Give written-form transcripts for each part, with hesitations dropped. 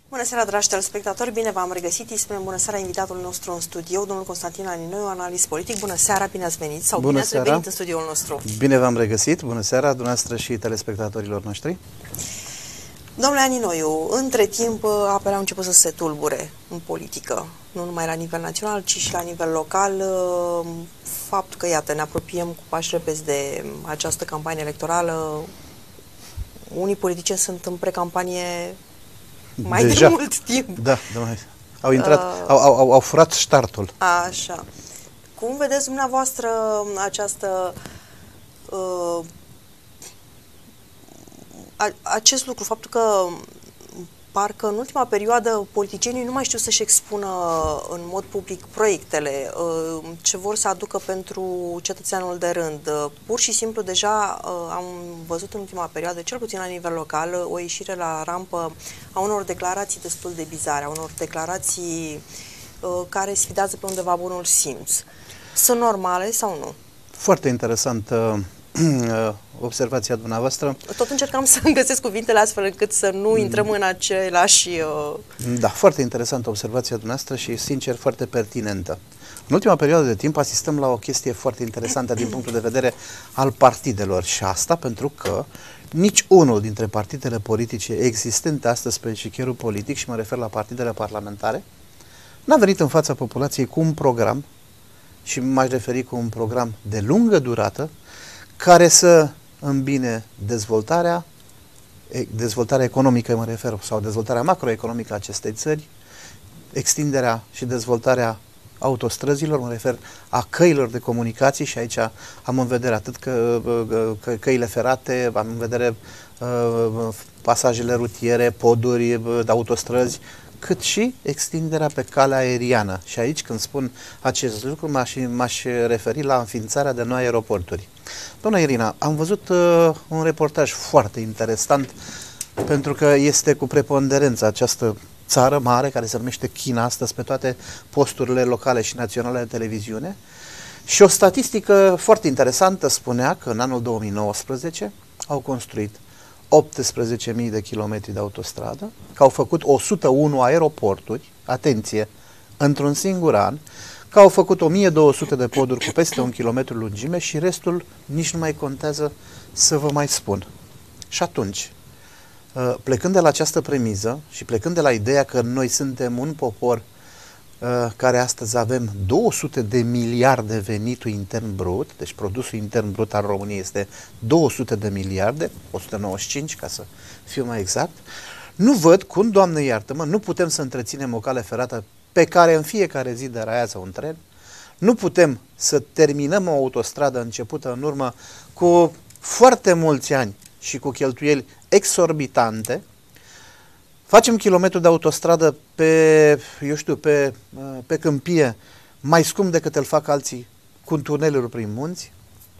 Bună seara, dragi telespectatori! Bine v-am regăsit! Îi spunem bună seara invitatul nostru în studio, domnul Constantin Aninoiu, analist politic. Bună seara, bine ați venit sau bine ați revenit în studioul nostru. Bine v-am regăsit! Bună seara, dumneavoastră și telespectatorilor noștri. Domnule Aninoiu, între timp apele au început să se tulbure în politică, nu numai la nivel național, ci și la nivel local. Faptul că, iată, ne apropiem cu pași repezi de această campanie electorală, unii politicieni sunt în precampanie mai de mult timp. Da, au intrat, au furat startul. Așa. Cum vedeți dumneavoastră această acest lucru, faptul că parcă în ultima perioadă politicienii nu mai știu să-și expună în mod public proiectele, ce vor să aducă pentru cetățeanul de rând. Pur și simplu deja am văzut în ultima perioadă, cel puțin la nivel local, o ieșire la rampă a unor declarații destul de bizare, a unor declarații care sfidează pe undeva bunul simț. Sunt normale sau nu? Foarte interesant observația dumneavoastră. Tot încercam să găsesc cuvintele astfel încât să nu intrăm în același... Da, foarte interesantă observația dumneavoastră și, sincer, foarte pertinentă. În ultima perioadă de timp asistăm la o chestie foarte interesantă din punctul de vedere al partidelor și asta pentru că nici unul dintre partidele politice existente astăzi pe șicherul politic, și mă refer la partidele parlamentare, n-a venit în fața populației cu un program, și m-aș referi cu un program de lungă durată, care să îmbine dezvoltarea economică, mă refer, sau dezvoltarea macroeconomică a acestei țări, extinderea și dezvoltarea autostrăzilor, mă refer a căilor de comunicații, și aici am în vedere atât căile ferate, am în vedere pasajele rutiere, poduri, autostrăzi, cât și extinderea pe calea aeriană. Și aici, când spun acest lucru, m-aș referi la înființarea de noi aeroporturi. Doamna Irina, am văzut un reportaj foarte interesant, pentru că este cu preponderență această țară mare, care se numește China astăzi, pe toate posturile locale și naționale de televiziune. Și o statistică foarte interesantă spunea că în anul 2019 au construit 18.000 de kilometri de autostradă, că au făcut 101 aeroporturi, atenție, într-un singur an, că au făcut 1200 de poduri cu peste 1 kilometru lungime și restul nici nu mai contează să vă mai spun. Și atunci, plecând de la această premiză și plecând de la ideea că noi suntem un popor care astăzi avem 200 de miliarde venitul intern brut, deci produsul intern brut al României este 200 de miliarde, 195 ca să fiu mai exact, nu văd cum, Doamne iartă-mă, nu putem să întreținem o cale ferată pe care în fiecare zi deraiază un tren, nu putem să terminăm o autostradă începută în urmă cu foarte mulți ani și cu cheltuieli exorbitante. Facem kilometru de autostradă pe câmpie mai scump decât îl fac alții cu tuneluri prin munți.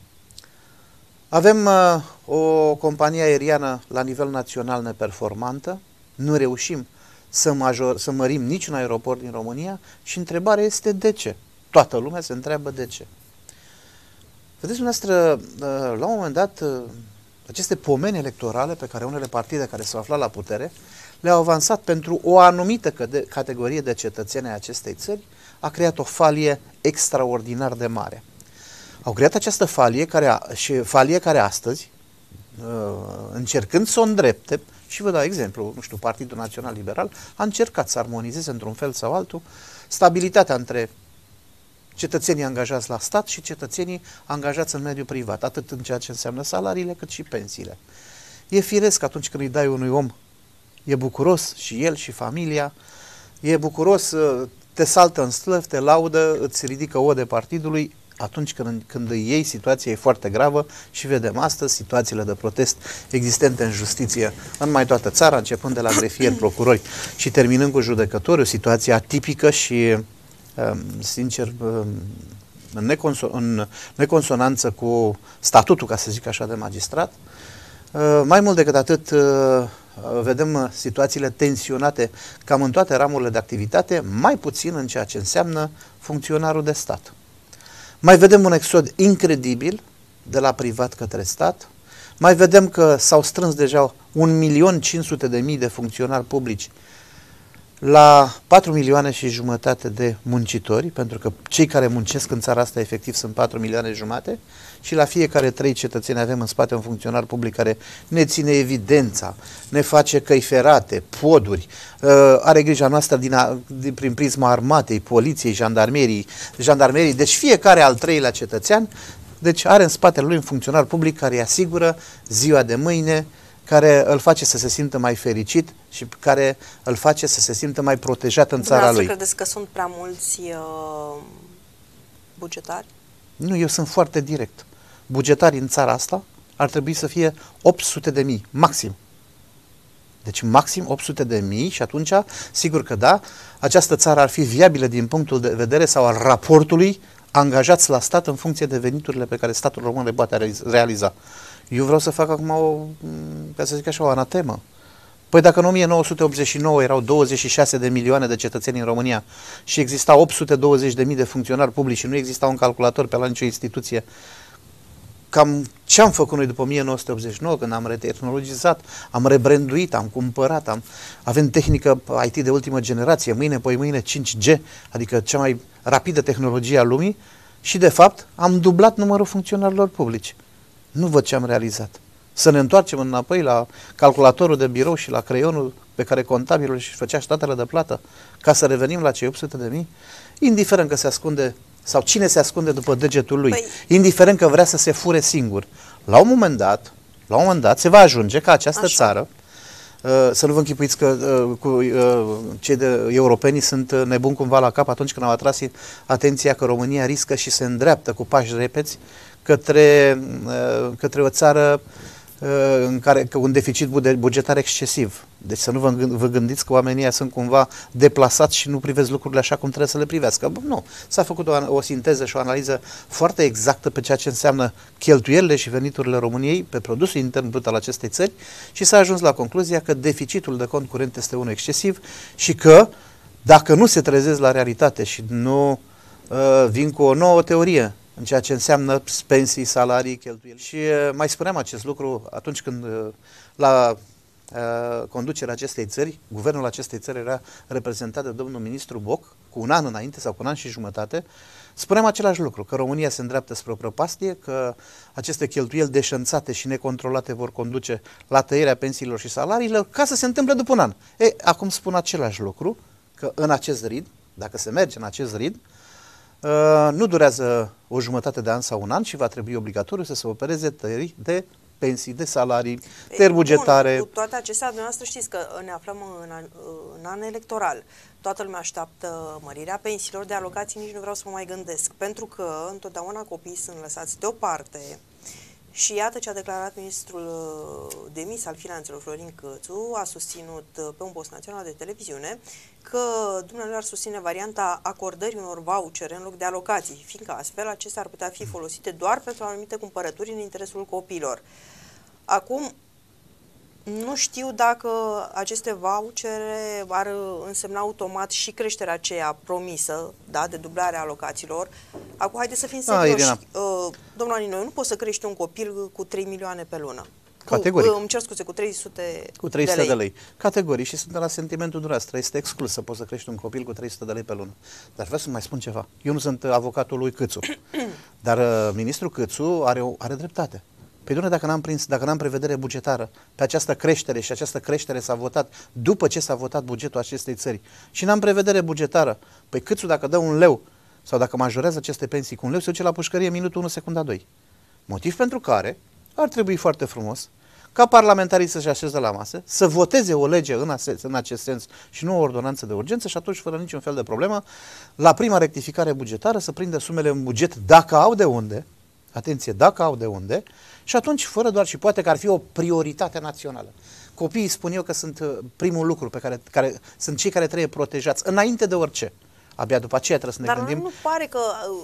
Avem o companie aeriană la nivel național neperformantă. Nu reușim să mărim niciun aeroport din România și întrebarea este de ce. Toată lumea se întreabă de ce. Vedeți, dumneavoastră, la un moment dat, aceste pomeni electorale pe care unele partide care s-au aflat la putere le-au avansat pentru o anumită categorie de cetățeni ai acestei țări, a creat o falie extraordinar de mare. Au creat această falie care astăzi, încercând să o îndrepte, și vă dau exemplu, nu știu, Partidul Național Liberal a încercat să armonizeze într-un fel sau altul stabilitatea între cetățenii angajați la stat și cetățenii angajați în mediul privat, atât în ceea ce înseamnă salariile, cât și pensiile. E firesc atunci când îi dai unui om, e bucuros și el și familia, e bucuros, te saltă în slăv, te laudă, îți ridică ode partidului. Atunci când îi iei, situația e foarte gravă și vedem astăzi situațiile de protest existente în justiție în mai toată țara, începând de la grefieri, procurori și terminând cu judecători, o situație atipică și, sincer, în neconsonanță cu statutul, ca să zic așa, de magistrat. Mai mult decât atât, vedem situațiile tensionate cam în toate ramurile de activitate, mai puțin în ceea ce înseamnă funcționarul de stat. Mai vedem un exod incredibil de la privat către stat, mai vedem că s-au strâns deja 1.500.000 de funcționari publici la 4 milioane și jumătate de muncitori, pentru că cei care muncesc în țara asta efectiv sunt 4 milioane jumate, și la fiecare 3 cetățeni avem în spate un funcționar public care ne ține evidența, ne face căi ferate, poduri, are grija noastră prin prisma armatei, poliției, jandarmerii, deci fiecare al 3-lea cetățean, deci are în spatele lui un funcționar public care îi asigură ziua de mâine, care îl face să se simtă mai fericit și care îl face să se simtă mai protejat în țara lui. Credeți că sunt prea mulți bugetari? Nu, eu sunt foarte direct. Bugetarii în țara asta ar trebui să fie 800.000, maxim. Deci maxim 800.000 și atunci, sigur că da, această țară ar fi viabilă din punctul de vedere sau al raportului angajați la stat în funcție de veniturile pe care statul român le poate realiza. Eu vreau să fac acum ca să zic așa, o anatemă. Păi dacă în 1989 erau 26 de milioane de cetățeni în România și exista 820.000 de funcționari publici și nu exista un calculator pe la nicio instituție, cam ce am făcut noi după 1989, când am retehnologizat, am rebranduit, am cumpărat, avem tehnică IT de ultimă generație, mâine 5G, adică cea mai rapidă tehnologie a lumii, și de fapt am dublat numărul funcționarilor publici. Nu văd ce am realizat. Să ne întoarcem înapoi la calculatorul de birou și la creionul pe care contabilul își făcea statele de plată, ca să revenim la cei 800.000, indiferent că se ascunde sau cine se ascunde după degetul lui, indiferent că vrea să se fure singur. La un moment dat se va ajunge ca această țară, să nu vă închipuiți că cei europenii sunt nebuni cumva la cap atunci când au atras atenția că România riscă și se îndreaptă cu pași repeți către o țară cu un deficit bugetar excesiv. Deci să nu vă gândiți că oamenii sunt cumva deplasați și nu privesc lucrurile așa cum trebuie să le privească. Nu. S-a făcut o sinteză și o analiză foarte exactă pe ceea ce înseamnă cheltuielile și veniturile României pe produsul intern brut al acestei țări și s-a ajuns la concluzia că deficitul de cont curent este unul excesiv și că dacă nu se trezesc la realitate și nu vin cu o nouă teorie în ceea ce înseamnă pensii, salarii, cheltuieli. Și mai spuneam acest lucru atunci când la conducerea acestei țări, guvernul acestei țări era reprezentat de domnul ministru Boc, cu un an înainte sau cu un an și jumătate, spuneam același lucru, că România se îndreaptă spre o prăpastie, că aceste cheltuieli deșanțate și necontrolate vor conduce la tăierea pensiilor și salariilor, ca să se întâmple după un an. Acum spun același lucru, că în acest ritm, dacă se merge în acest ritm, nu durează o jumătate de an sau un an și va trebui obligatoriu să se opereze tăieri de pensii, de salarii, tăieri bugetare. Cu toate acestea, dumneavoastră știți că ne aflăm în an electoral. Toată lumea așteaptă mărirea pensiilor, de alocații nici nu vreau să mă mai gândesc, pentru că întotdeauna copiii sunt lăsați deoparte. Și iată ce a declarat ministrul demis al finanțelor, Florin Cățu, a susținut pe un post național de televiziune că dumnealui ar susține varianta acordării unor vouchere în loc de alocații, fiindcă astfel acestea ar putea fi folosite doar pentru anumite cumpărături în interesul copiilor. Acum, nu știu dacă aceste vouchere ar însemna automat și creșterea aceea promisă, da, de dublarea alocațiilor. Acum, haideți să fim serioși. Domnul Aninoiu, nu poți să crești un copil cu 3 milioane pe lună. Categoric. Îmi cer scuze, cu 300 de lei. Categoric. Și sunt la sentimentul dumneavoastră. Este exclus să poți să crești un copil cu 300 de lei pe lună. Dar vreau să mai spun ceva. Eu nu sunt avocatul lui Cățu. Dar ministrul Cățu are dreptate. Păi, doamne, dacă n-am prevedere bugetară pe această creștere și această creștere s-a votat după ce s-a votat bugetul acestei țări și n-am prevedere bugetară, păi Cățu dacă dă un leu sau dacă majorează aceste pensii cu un leu, se duce la pușcărie minutul 1, secunda 2. Motiv pentru care ar trebui foarte frumos ca parlamentarii să-și așeze la masă, să voteze o lege în acest sens și nu o ordonanță de urgență și atunci, fără niciun fel de problemă, la prima rectificare bugetară să prindă sumele în buget dacă au de unde, atenție, dacă au de unde, și atunci, fără doar și poate că ar fi o prioritate națională. Copiii, spun eu, că sunt primul lucru pe care sunt cei care trebuie protejați, înainte de orice. Abia după aceea trebuie să ne gândim. Dar nu pare că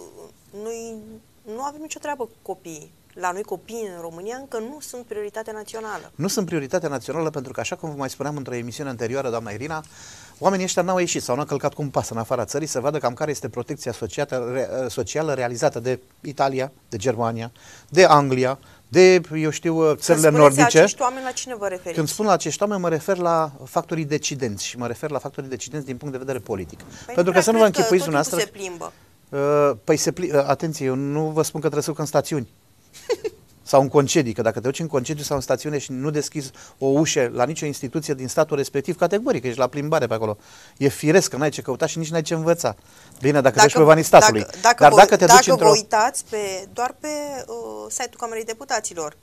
noi nu avem nicio treabă cu copiii. La noi copiii în România încă nu sunt prioritatea națională. Nu sunt prioritatea națională pentru că, așa cum vă mai spuneam într-o emisiune anterioară, doamna Irina, oamenii ăștia n-au ieșit sau n-au călcat cu un pas în afara țării să vadă cam care este protecția socială realizată de Italia, de Germania, de Anglia, de, eu știu, țările Când nordice. acești oameni, la cine vă referiți? Când spun la acești oameni, mă refer la factorii decidenți și mă refer la factorii decidenți din punct de vedere politic. Păi Pentru că să nu vă închipuiți dumneavoastră. se plimbă. Atenție, eu nu vă spun că trebuie să duc în stațiuni. Sau în concedii, că dacă te duci în concediu sau în stațiune și nu deschizi o ușă la nicio instituție din statul respectiv, categoric, ești la plimbare pe acolo. E firesc că n-ai ce căuta și nici n-ai ce învăța. Bine, dacă te duci pe banii statului. Dacă vă uitați doar pe site-ul Camerei Deputaților.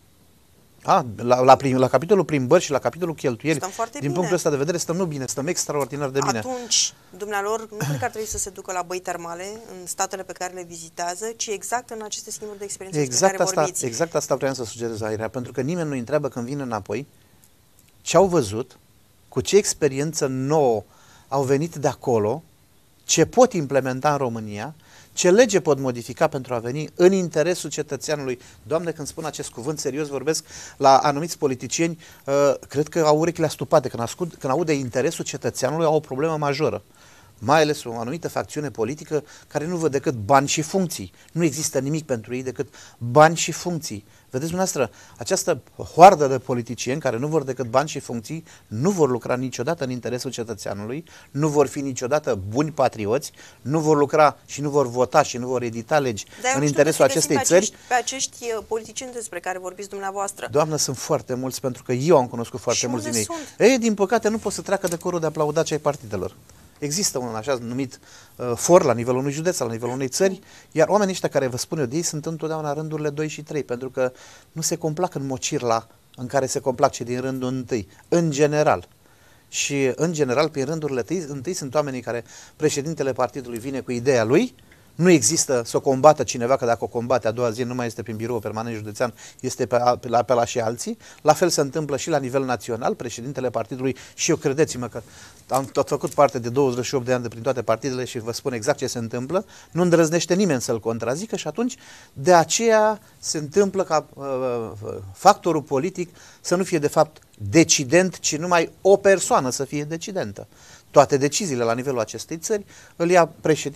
La capitolul plimbări și la capitolul cheltuieli, din punctul ăsta de vedere, stăm nu bine, stăm extraordinar de bine. Atunci, dumnealor, nu cred că ar trebui să se ducă la băi termale în statele pe care le vizitează, ci exact în aceste schimburi de experiențe despre care vorbiți. Exact asta vreau să sugerez, Airea, pentru că nimeni nu întreabă când vine înapoi ce au văzut, cu ce experiență nouă au venit de acolo, ce pot implementa în România, ce lege pot modifica pentru a veni în interesul cetățeanului. Doamne, când spun acest cuvânt serios, vorbesc la anumiți politicieni, cred că au urechile astupate. Când aud de interesul cetățeanului, au o problemă majoră. Mai ales o anumită facțiune politică care nu văd decât bani și funcții. Nu există nimic pentru ei decât bani și funcții. Vedeți dumneavoastră, această hoardă de politicieni care nu vor decât bani și funcții, nu vor lucra niciodată în interesul cetățeanului, nu vor fi niciodată buni patrioți, nu vor lucra și nu vor vota și nu vor edita legi în interesul acestei țări. Pe acești politicieni despre care vorbiți dumneavoastră. Doamnă, sunt foarte mulți, pentru că eu am cunoscut foarte mulți din ei. Ei, din păcate, nu pot să treacă de corul de aplaudat ai partidelor. Există un așa numit for la nivelul unui județ, la nivelul unei țări, iar oamenii ăștia care vă spun eu de ei sunt întotdeauna rândurile 2 și 3, pentru că nu se complac în mocirla în care se complac cei din rândul întâi, în general. Și în general, prin rândurile întâi sunt oamenii care președintele partidului vine cu ideea lui, nu există să o combată cineva, că dacă o combate a doua zi nu mai este prin birou permanent județean, este pe la și alții. La fel se întâmplă și la nivel național, președintele partidului, și eu credeți-mă că am tot făcut parte de 28 de ani de prin toate partidele și vă spun exact ce se întâmplă, nu îndrăznește nimeni să-l contrazică și atunci de aceea se întâmplă ca factorul politic să nu fie de fapt decident, ci numai o persoană să fie decidentă. Toate deciziile la nivelul acestei țări le ia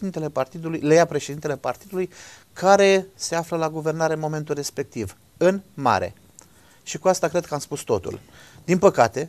președintele partidului care se află la guvernare în momentul respectiv, în mare. Și cu asta cred că am spus totul. Din păcate,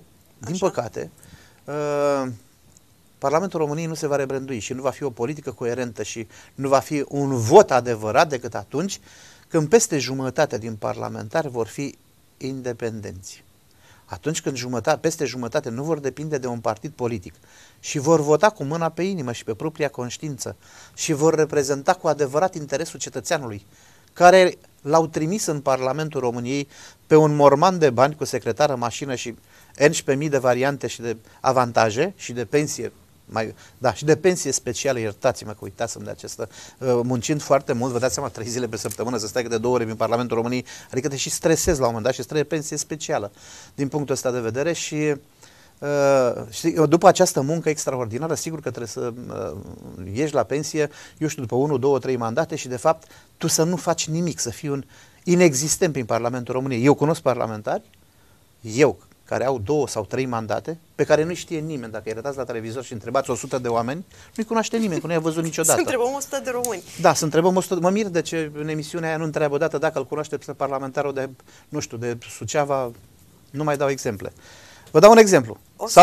Parlamentul României nu se va rebrandui și nu va fi o politică coerentă și nu va fi un vot adevărat decât atunci când peste jumătate din parlamentari vor fi independenți. Atunci când peste jumătate nu vor depinde de un partid politic și vor vota cu mâna pe inimă și pe propria conștiință și vor reprezenta cu adevărat interesul cetățeanului, care l-au trimis în Parlamentul României pe un morman de bani cu secretară, mașină și 11.000 de variante și de avantaje și de pensie, și de pensie specială, iertați-mă că uitasem de acesta, muncind foarte mult, vă dați seama, 3 zile pe săptămână să stai de 2 ore în Parlamentul României, adică te și stresezi la un moment dat și îți trebuie pensie specială din punctul ăsta de vedere și după această muncă extraordinară, sigur că trebuie să ieși la pensie, eu știu, după 1, 2, 3 mandate și de fapt tu să nu faci nimic, să fii un inexistent prin Parlamentul României. Eu cunosc parlamentari, care au 2 sau 3 mandate, pe care nu știe nimeni. Dacă îi arătați la televizor și întrebați 100 de oameni, nu-i cunoaște nimeni, că nu i-a văzut niciodată. Să întrebăm 100 de români. Da, să întrebăm 100 de... Mă mir de ce în emisiunea aia nu întreabă odată dacă îl cunoaște pe parlamentarul de, nu știu, de Suceava, nu mai dau exemple. Vă dau un exemplu.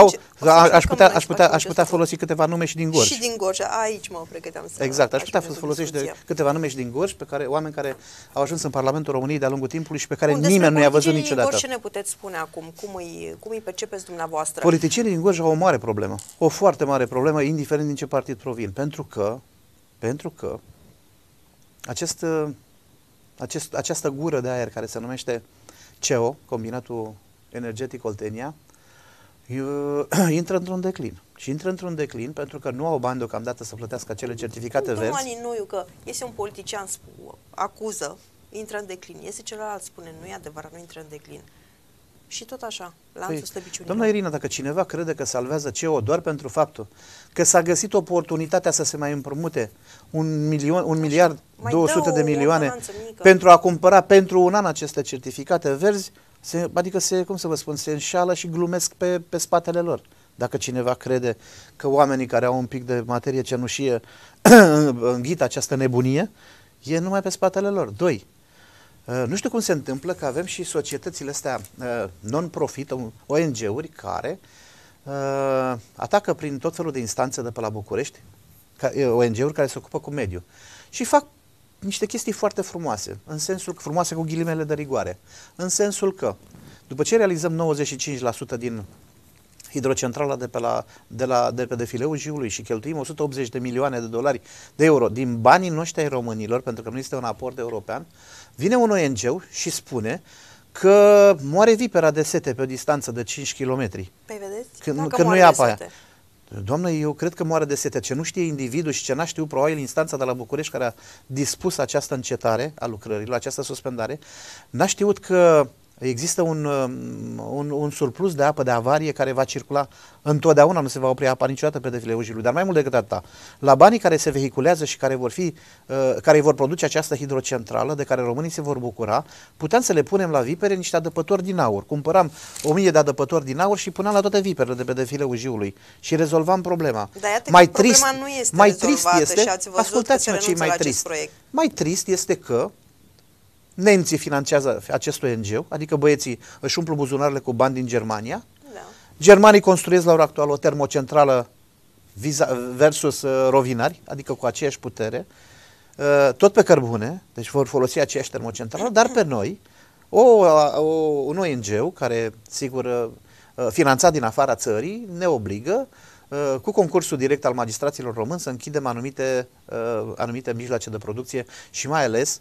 Aș putea folosi câteva nume și din Gorj. Și din Gorj, aici mă pregăteam să... Exact, aș putea folosi câteva nume și din Gorj, oameni care au ajuns în Parlamentul României de-a lungul timpului și pe care nimeni nu i-a văzut niciodată. Ce ne puteți spune acum? Cum îi percepeți dumneavoastră? Politicienii din Gorj au o mare problemă, o foarte mare problemă, indiferent din ce partid provin, pentru că această gură de aer care se numește CEO, Combinatul Energetic Oltenia, intră într-un declin. Și intră într-un declin pentru că nu au bani deocamdată să plătească acele certificate verzi. Domnul Aninoiu, că este un politician, acuză, intră în declin. Este celălalt, spune, nu e adevărat, nu intră în declin. Și tot așa, lanțul slăbiciunilor. Doamna Irina, dacă cineva crede că salvează CEO doar pentru faptul că s-a găsit oportunitatea să se mai împrumute 1 miliard 200 de milioane pentru a cumpăra pentru un an aceste certificate verzi, adică se înșală și glumesc pe spatele lor. Dacă cineva crede că oamenii care au un pic de materie cenușie înghită această nebunie, e numai pe spatele lor. 2. Nu știu cum se întâmplă că avem și societățile astea non-profit, ONG-uri, care atacă prin tot felul de instanțe de pe la București, ONG-uri care se ocupă cu mediul. Și fac niște chestii foarte frumoase, în sensul că, frumoase cu ghilimele de rigoare, în sensul că, după ce realizăm 95% din hidrocentrala de pe defileul Jiului și cheltuim 180 de milioane de dolari de euro din banii noștri ai românilor, pentru că nu este un aport european, vine un ONG și spune că moare vipera de sete pe o distanță de 5 km. Păi vedeți? Că nu e apa aia. Doamnă, eu cred că moare de sete. Ce nu știe individul și ce n-a știut probabil instanța de la București care a dispus această încetare a lucrărilor, această suspendare, n-a știut că există un surplus de apă de avarie care va circula întotdeauna, nu se va opri apa niciodată pe defileul Jiului. Dar mai mult decât atâta, la banii care se vehiculează și care vor produce această hidrocentrală, de care românii se vor bucura, puteam să le punem la vipere niște adăpători din aur. Cumpăram 1000 de adăpători din aur și puneam la toate viperele de pe defileul Jiului și rezolvam problema. Dar iată că problema nu este rezolvată și ați văzut că se renunță la acest proiect. Mai trist este că nemții finanțează acest ONG, adică băieții își umplu buzunarele cu bani din Germania. Da. Germanii construiesc la ora actuală o termocentrală versus rovinari, adică cu aceeași putere, tot pe cărbune, deci vor folosi aceeași termocentrală, dar pe noi, un ONG care, sigur, finanțat din afara țării, ne obligă, cu concursul direct al magistraților români, să închidem anumite mijloace de producție și mai ales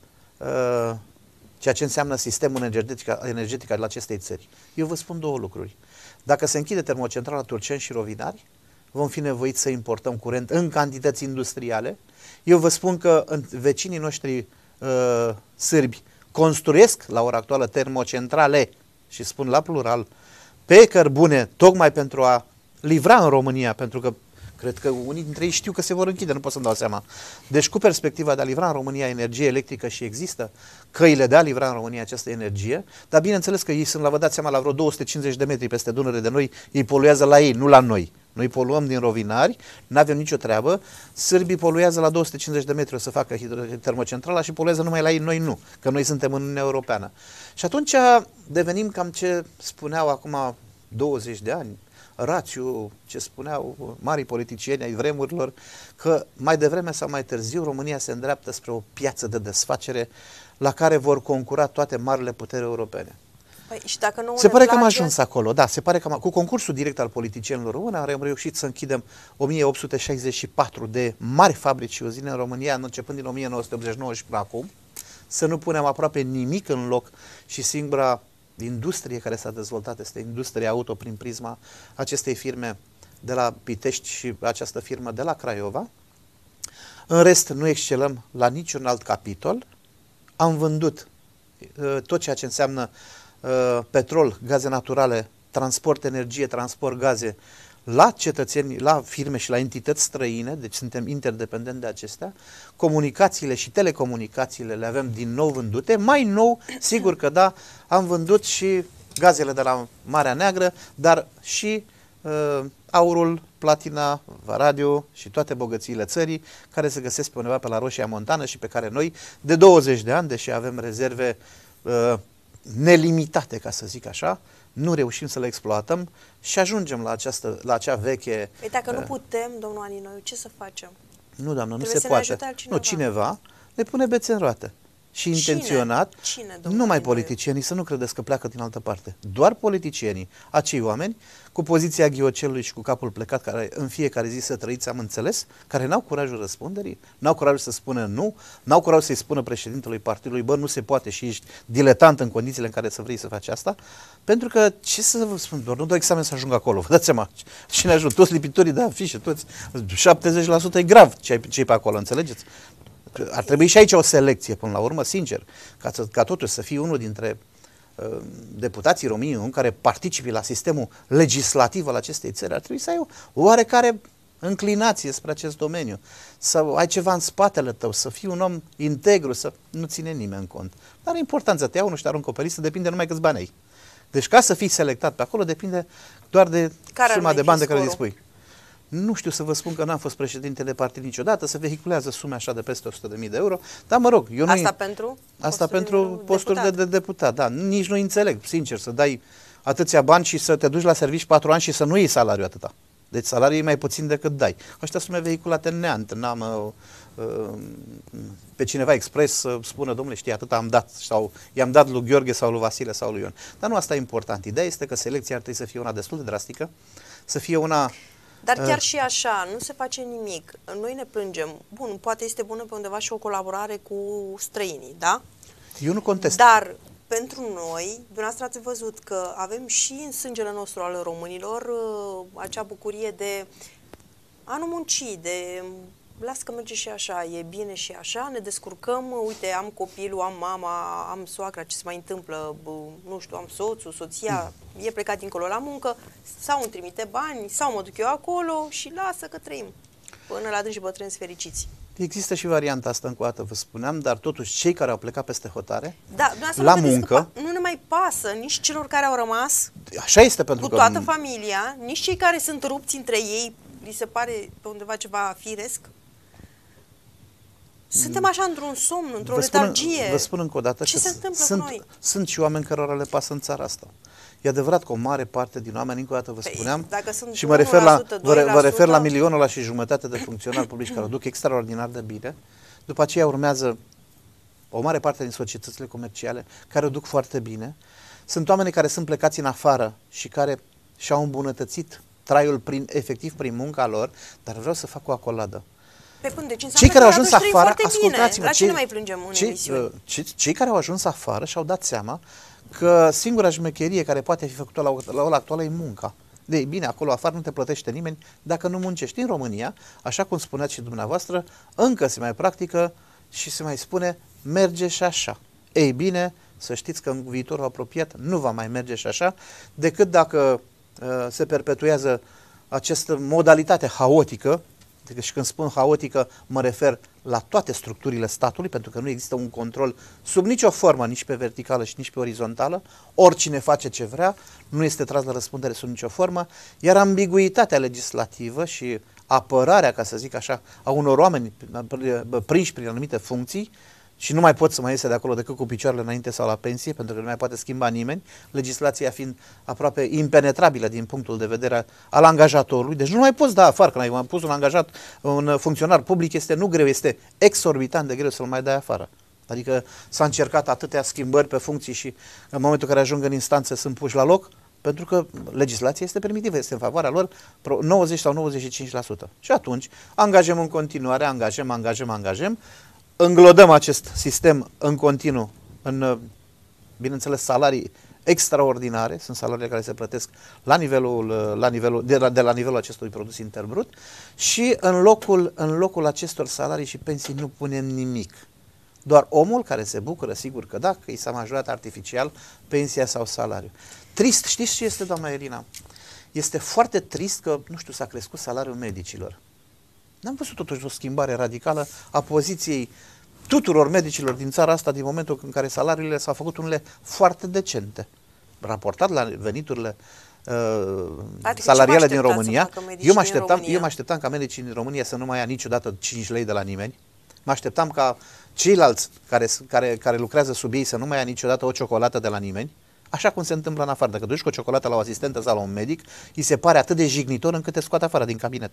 ceea ce înseamnă sistemul energetic al acestei țări. Eu vă spun două lucruri. Dacă se închide termocentrala Turceni și Rovinari, vom fi nevoiți să importăm curent în cantități industriale. Eu vă spun că vecinii noștri sârbi construiesc la ora actuală termocentrale, și spun la plural, pe cărbune, tocmai pentru a livra în România, pentru că cred că unii dintre ei știu că se vor închide, nu pot să-mi dau seama. Deci cu perspectiva de a livra în România energie electrică și există căile de a livra în România această energie, dar bineînțeles că ei sunt, vă dați seama, la vreo 250 de metri peste Dunăre de noi, ei poluează la ei, nu la noi. Noi poluăm din rovinari, nu avem nicio treabă, sârbii poluează la 250 de metri o să facă termocentrala și poluează numai la ei, noi nu, că noi suntem în Uniunea Europeană. Și atunci devenim cam ce spuneau acum 20 de ani, rațiu, ce spuneau marii politicieni ai vremurilor, că mai devreme sau mai târziu România se îndreaptă spre o piață de desfacere la care vor concura toate marile puteri europene. Păi, și dacă nu se pare că am ajuns acolo, da, se pare că cu concursul direct al politicienilor români am reușit să închidem 1864 de mari fabrici și uzine în România, începând din 1989 și până acum, să nu punem aproape nimic în loc și singura industrie care s-a dezvoltat este industria auto prin prisma acestei firme de la Pitești și această firmă de la Craiova. În rest, nu excelăm la niciun alt capitol. Am vândut tot ceea ce înseamnă petrol, gaze naturale, transport energie, transport gaze la cetățeni, la firme și la entități străine, deci suntem interdependenți de acestea. Comunicațiile și telecomunicațiile le avem din nou vândute. Mai nou, sigur că da, am vândut și gazele de la Marea Neagră, dar și aurul, platina, vanadiu și toate bogățiile țării care se găsesc pe undeva pe la Roșia Montană și pe care noi de 20 de ani, deși avem rezerve nelimitate, ca să zic așa, nu reușim să le exploatăm și ajungem la acea veche... Păi dacă nu putem, domnul Aninoiu, ce să facem? Nu, doamnă, nu se poate. Nu, cineva ne pune bețe în roată. Și intenționat, numai politicienii, să nu credeți că pleacă din altă parte. Doar politicienii, acei oameni cu poziția ghiocelului și cu capul plecat, care în fiecare zi să trăiți, am înțeles, care n-au curajul răspunderii, n-au curajul să spună nu, n-au curajul să-i spună președintelui partidului, bă, nu se poate și ești diletant în condițiile în care să vrei să faci asta, pentru că, ce să vă spun, doar nu dau examen să ajung acolo, vă dați seama, cine ajută, toți lipitorii de afișe, toți, 70% e grav ce-i pe acolo, înțelegeți? Ar trebui și aici o selecție, până la urmă, sincer, ca totuși să fii unul dintre deputații României care participi la sistemul legislativ al acestei țări, ar trebui să ai o oarecare înclinație spre acest domeniu, să ai ceva în spatele tău, să fii un om integru, să nu ține nimeni în cont. Dar e important să te iau unul și te aruncă pe listă, depinde numai câți bani ai. Deci ca să fii selectat pe acolo, depinde doar de suma de bani de care dispui. Nu știu să vă spun că n-am fost președinte de partid niciodată, se vehiculează sume așa de peste 100.000 de euro, dar mă rog, eu Asta pentru posturi de deputat, da, nici nu înțeleg, sincer, să dai atâția bani și să te duci la servici 4 ani și să nu iei salariu atâta. Deci salariul e mai puțin decât dai. Ăștia sume vehiculate în neant, n-am pe cineva expres să spună, domnule, știi, atât am dat, sau i-am dat lui Gheorghe sau lui Vasile sau lui Ion. Dar nu asta e important. Ideea este că selecția ar trebui să fie una destul de drastică, să fie una... Dar chiar și așa, nu se face nimic. Noi ne plângem. Bun, poate este bună pe undeva și o colaborare cu străinii, da? Eu nu contest. Dar pentru noi, dumneavoastră ați văzut că avem și în sângele nostru al românilor acea bucurie de a nu munci, de las că merge și așa, e bine și așa, ne descurcăm, uite, am copilul, am mama, am soacra, ce se mai întâmplă, nu știu, am soțul, soția, e plecat dincolo la muncă, sau îmi trimite bani, sau mă duc eu acolo și lasă că trăim. Până la adânci bătrâni fericiți. Există și varianta asta, încă o dată vă spuneam, dar totuși cei care au plecat peste hotare, da, la muncă, nu ne mai pasă nici celor care au rămas așa este, pentru cu toată familia, nici cei care sunt rupți între ei, li se pare pe undeva ceva firesc. Suntem așa într-un somn, într-o letargie. Vă spun încă o dată ce că se întâmplă cu noi? Sunt și oameni cărora le pasă în țara asta. E adevărat că o mare parte din oameni, încă o dată vă spuneam, și mă refer la milionul ăla și jumătate de funcționari publici care o duc extraordinar de bine. După aceea urmează o mare parte din societățile comerciale care o duc foarte bine. Sunt oameni care sunt plecați în afară și care și-au îmbunătățit traiul efectiv prin munca lor, dar vreau să fac o acoladă. Cei care au ajuns afară, ascultați-mă, la ce ne mai plângem în emisiune? Cei care au ajuns afară și-au dat seama că singura șmecherie care poate fi făcută la ora actuală e munca. De bine, acolo afară nu te plătește nimeni dacă nu muncești. În România, așa cum spuneați și dumneavoastră, încă se mai practică și se mai spune merge și așa. Ei bine, să știți că în viitorul apropiat nu va mai merge și așa, decât dacă se perpetuează această modalitate haotică. Și când spun haotică, mă refer la toate structurile statului, pentru că nu există un control sub nicio formă, nici pe verticală și nici pe orizontală. Oricine face ce vrea, nu este tras la răspundere sub nicio formă, iar ambiguitatea legislativă și apărarea, ca să zic așa, a unor oameni prinși prin anumite funcții, și nu mai pot să mai iese de acolo decât cu picioarele înainte sau la pensie, pentru că nu mai poate schimba nimeni, legislația fiind aproape impenetrabilă din punctul de vedere al angajatorului. Deci nu mai poți da afară, când ai pus un angajat, un funcționar public, nu greu, este exorbitant de greu să-l mai dai afară. Adică s-a încercat atâtea schimbări pe funcții și în momentul în care ajung în instanță sunt puși la loc, pentru că legislația este permitivă, este în favoarea lor 90 sau 95%. Și atunci angajăm în continuare, angajăm, înglodăm acest sistem în continuu în, bineînțeles, salarii extraordinare, sunt salariile care se plătesc de la nivelul acestui produs intern brut, și în locul acestor salarii și pensii nu punem nimic. Doar omul care se bucură, sigur că da, că i s-a majorat artificial pensia sau salariul. Trist, știți ce este, doamna Irina? Este foarte trist că, nu știu, s-a crescut salariul medicilor. N-am văzut totuși o schimbare radicală a poziției tuturor medicilor din țara asta din momentul în care salariile s-au făcut unele foarte decente. Raportat la veniturile salariale din România, eu mă așteptam ca medicii din România să nu mai ia niciodată 5 lei de la nimeni. Mă așteptam ca ceilalți care lucrează sub ei să nu mai ia niciodată o ciocolată de la nimeni. Așa cum se întâmplă în afară. Dacă duci cu o ciocolată la o asistentă sau la un medic, îi se pare atât de jignitor încât te scoate afară din cabinet.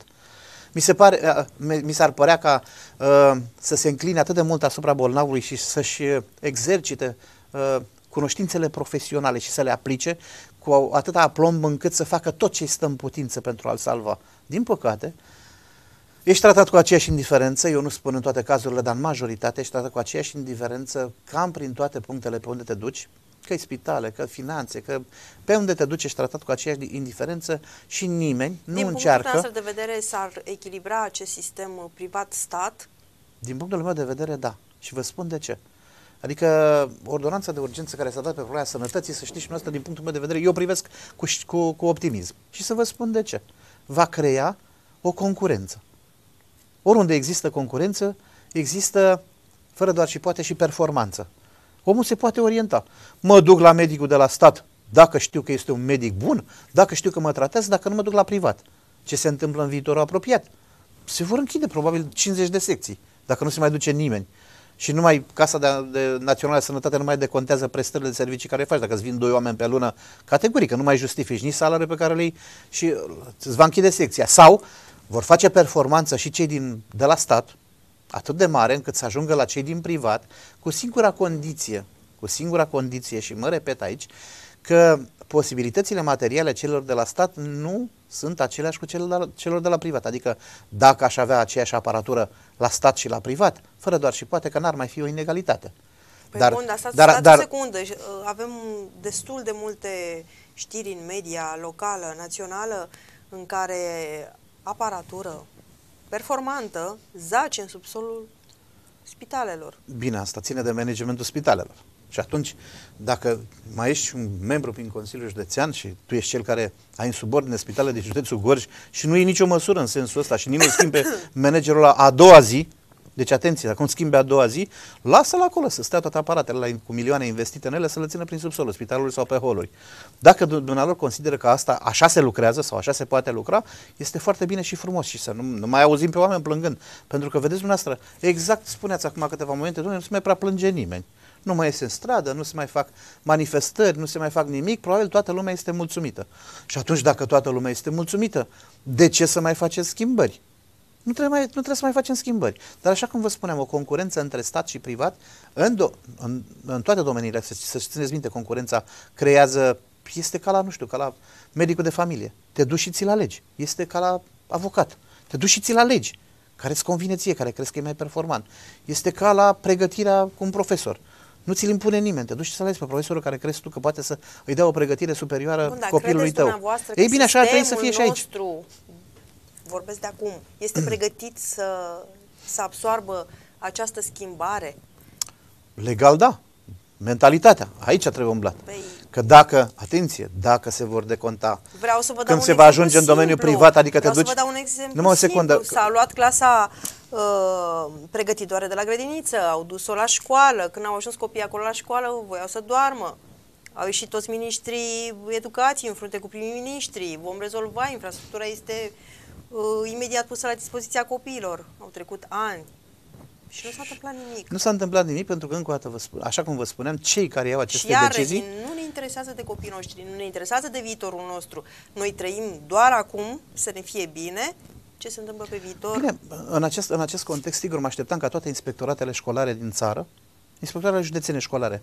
Mi s-ar părea ca să se încline atât de mult asupra bolnavului și să-și exercite cunoștințele profesionale și să le aplice cu atâta aplomb încât să facă tot ce stă în putință pentru a-l salva. Din păcate, ești tratat cu aceeași indiferență, eu nu spun în toate cazurile, dar în majoritate ești tratat cu aceeași indiferență cam prin toate punctele pe unde te duci, că-i spitale, că finanțe, că pe unde te duci ești tratat cu aceeași indiferență și nimeni nu încearcă... Din punctul de vedere s-ar echilibra acest sistem privat-stat? Din punctul meu de vedere, da. Și vă spun de ce. Adică ordonanța de urgență care s-a dat pe problema sănătății, să știți și noastră, din punctul meu de vedere, eu privesc cu optimism. Și să vă spun de ce. Va crea o concurență. Oriunde există concurență, există, fără doar și poate, și performanță. Omul se poate orienta. Mă duc la medicul de la stat dacă știu că este un medic bun, dacă știu că mă tratează, dacă nu mă duc la privat. ce se întâmplă în viitorul apropiat. Se vor închide probabil 50 de secții, dacă nu se mai duce nimeni. Și numai Casa Națională de Sănătate nu mai decontează prestările de servicii care faci. Dacă îți vin 2 oameni pe lună, categoric, că nu mai justifici nici salariul pe care le iei și îți va închide secția. Sau vor face performanță și cei de la stat, atât de mare încât să ajungă la cei din privat, cu singura condiție, și mă repet aici, că posibilitățile materiale celor de la stat nu sunt aceleași cu celor de la privat. Adică dacă aș avea aceeași aparatură la stat și la privat, fără doar și poate că n-ar mai fi o inegalitate. Păi bun, dar o secundă. Avem destul de multe știri în media locală, națională, în care aparatură performantă zace în subsolul spitalelor. Bine, asta ține de managementul spitalelor. Și atunci, dacă mai ești un membru prin Consiliul Județean și tu ești cel care ai în subordine spitalele de județul Gorj și nu iei nicio măsură în sensul ăsta și nimeni schimbe managerul la a doua zi, deci atenție, dacă nu schimbe a doua zi, lasă-l acolo să stea toate aparatele cu milioane investite în ele să le țină prin subsolul spitalului sau pe holuri. Dacă dumnealor consideră că asta așa se lucrează sau așa se poate lucra, este foarte bine și frumos și să nu mai auzim pe oameni plângând. Pentru că vedeți dumneavoastră, exact spuneați acum câteva momente, nu se mai prea plânge nimeni. Nu mai iese în stradă, nu se mai fac manifestări, nu se mai fac nimic, probabil toată lumea este mulțumită. Și atunci dacă toată lumea este mulțumită, de ce să mai faceți schimbări? Nu trebuie să mai facem schimbări. Dar așa cum vă spuneam, o concurență între stat și privat, în toate domeniile, să țineți minte, concurența creează, este ca la, nu știu, ca la medicul de familie. Te duci și ți-l alegi. Este ca la avocat. Te duci și ți-l alegi. Care îți convine ție, care crezi că e mai performant. Este ca la pregătirea cu un profesor. Nu ți-l impune nimeni, te duci și să alegi pe profesorul care crezi tu că poate să îi dea o pregătire superioară copilului tău. Ei bine, așa trebuie să fie și aici. Vorbesc de acum, este pregătit să absoarbă această schimbare? Legal, da. Mentalitatea. Aici trebuie umblat. Că dacă, atenție, dacă se vor deconta, vreau să vă dau când se va ajunge în domeniul privat, adică te duci... Vreau să vă dau un exemplu numai o secundă. S-a luat clasa pregătitoare de la grădiniță, au dus-o la școală, când au ajuns copiii acolo la școală, voiau să doarmă. Au ieșit toți ministrii educației în frunte cu prim-ministrii, vom rezolva, infrastructura este imediat pusă la dispoziția copiilor. Au trecut ani. Și nu s-a întâmplat nimic. Nu s-a întâmplat nimic pentru că, încă o dată, așa cum vă spuneam, cei care iau aceste decizii... Și nu ne interesează de copiii noștri, nu ne interesează de viitorul nostru. Noi trăim doar acum să ne fie bine. Ce se întâmplă pe viitor? Bine, în acest context, sigur, mă așteptam ca toate inspectoratele școlare din țară, inspectoratele județene școlare,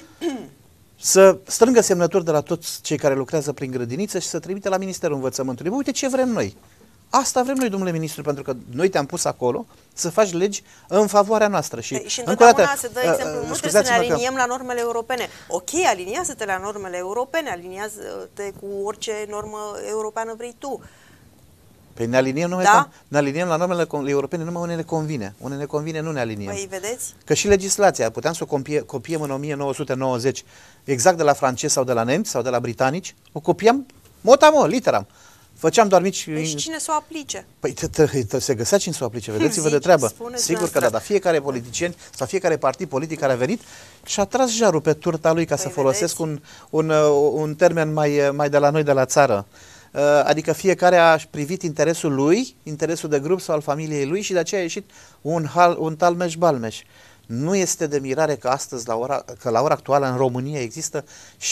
să strângă semnături de la toți cei care lucrează prin grădiniță și să trimite la Ministerul Învățământului. Bă, uite ce vrem noi. Asta vrem noi, domnule ministru, pentru că noi te-am pus acolo să faci legi în favoarea noastră. Și întotdeauna se dă exemplu, nu trebuie să ne aliniem la normele europene. Ok, aliniază-te la normele europene, aliniază-te cu orice normă europeană vrei tu. Păi ne aliniem, ne aliniem la normele europene numai unde ne convine. Unde ne convine nu ne aliniem. Păi vedeți? Că și legislația, puteam să o copiem în 1990 exact de la francezi sau de la nemți sau de la britanici, o copiam mot-a-mot, literam. Făceam doar mici... Păi și cine să o aplice? Păi se găsea cine să o aplice, vedeți-vă de treabă. Sigur că da, dar fiecare politician sau fiecare partid politic care a venit și-a tras jarul pe turta lui, ca să folosesc un termen mai de la noi, de la țară. Adică fiecare a privit interesul lui, interesul de grup sau al familiei lui și de aceea a ieșit un talmeș-balmeș. Nu este de mirare că astăzi, la ora actuală, în România există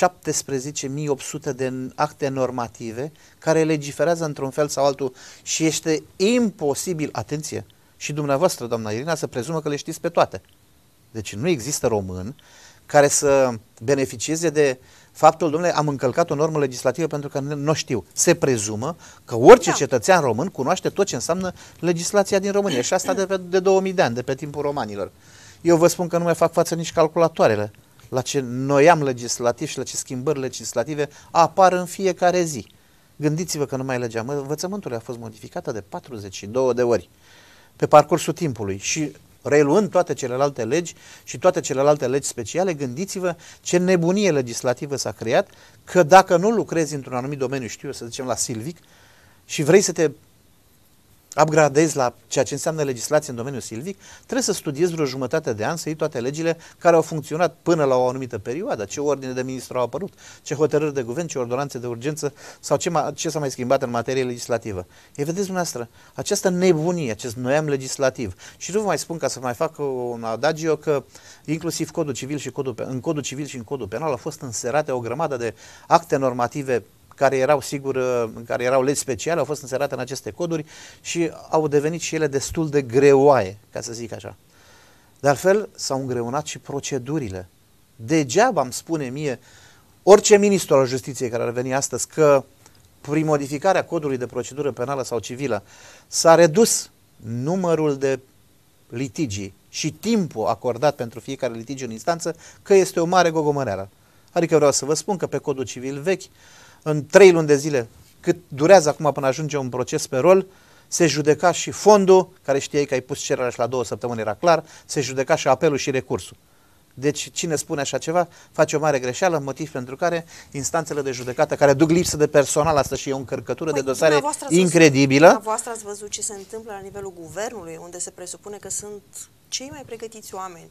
17.800 de acte normative care legiferează într-un fel sau altul și este imposibil, atenție, și dumneavoastră, doamna Irina, să prezumă că le știți pe toate. Deci nu există român care să beneficieze de faptul, domnule, am încălcat o normă legislativă pentru că nu știu. Se prezumă că orice cetățean român cunoaște tot ce înseamnă legislația din România și asta de 2000 de ani, de pe timpul romanilor. Eu vă spun că nu mai fac față nici calculatoarele la ce noiam legislativ și la ce schimbări legislative apar în fiecare zi. Gândiți-vă că numai legea învățământului a fost modificată de 42 de ori pe parcursul timpului și reluând toate celelalte legi și toate celelalte legi speciale, gândiți-vă ce nebunie legislativă s-a creat, că dacă nu lucrezi într-un anumit domeniu, știu eu, să zicem la silvic, și vrei să te upgradezi la ceea ce înseamnă legislație în domeniul silvic, trebuie să studiezi vreo jumătate de an, să iei toate legile care au funcționat până la o anumită perioadă, ce ordine de ministru au apărut, ce hotărâri de guvern, ce ordonanțe de urgență sau ce s-a mai schimbat în materie legislativă. Ei, vedeți dumneavoastră, această nebunie, acest noiam legislativ. Și nu vă mai spun, ca să mai fac un adagio, că inclusiv codul civil și în codul civil și în codul penal au fost înserate o grămadă de acte normative care erau, sigur, care erau legi speciale, au fost înserate în aceste coduri și au devenit și ele destul de greoaie, ca să zic așa. De altfel, s-au îngreunat și procedurile. Degeaba îmi spune mie orice ministru al justiției care ar veni astăzi că prin modificarea codului de procedură penală sau civilă s-a redus numărul de litigii și timpul acordat pentru fiecare litigiu în instanță, că este o mare gogomăreală. Adică vreau să vă spun că pe codul civil vechi, în 3 luni de zile, cât durează acum până ajunge un proces pe rol, se judeca și fondul, care știai că ai pus cererea și la 2 săptămâni era clar, se judeca și apelul și recursul. Deci cine spune așa ceva face o mare greșeală, motiv pentru care instanțele de judecată care duc lipsă de personal, asta și e o încărcătură de dosare incredibilă. Dumneavoastră ați văzut ce se întâmplă la nivelul guvernului, unde se presupune că sunt cei mai pregătiți oameni.